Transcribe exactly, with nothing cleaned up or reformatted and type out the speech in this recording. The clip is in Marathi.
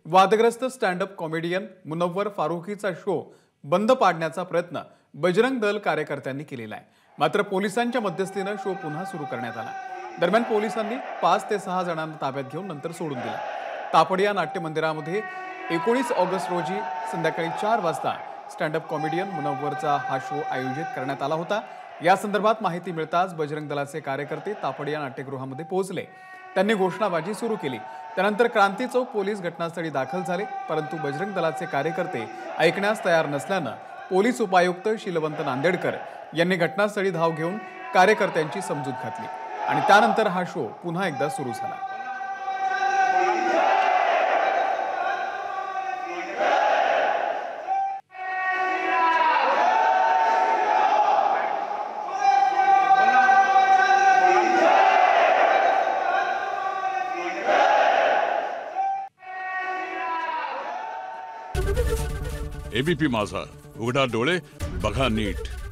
वादग्रस्त स्टँडअप कॉमेडियन मुनव्वर फारुकीचा शो बंद पाडण्याचा प्रयत्न बजरंग दल कार्यकर्त्यांनी केलेला आहे। मात्र पोलिसांच्या मध्यस्थीने शो पुन्हा सुरू करण्यात आला। दरम्यान पोलिसांनी पाच ते सहा जणांना ताब्यात घेऊन नंतर सोडून दिला। तापडिया नाट्य मंदिरामध्ये एकोणीस ऑगस्ट रोजी संध्याकाळी चार वाजता स्टँडअप कॉमेडियन मुनव्वरचा हा शो आयोजित करण्यात आला होता। या संदर्भात माहिती मिळताच बजरंग दलाचे कार्यकर्ते तापडिया नाट्यगृहामध्ये पोहोचले। त्यांनी घोषणाबाजी सुरू केली। त्यानंतर क्रांती चौक पोलीस घटनास्थळी दाखल झाले, परंतु बजरंग दलाचे कार्यकर्ते ऐकण्यास तयार नसल्याने पोलीस उपायुक्त शीलवंत नांदेडकर यांनी घटनास्थळी धाव घेऊन कार्यकर्त्यांची समजूत घातली आणि त्यानंतर हा शो पुन्हा एकदा सुरू झाला। एबीपी माझा, उघडा डोळे बघा नीट।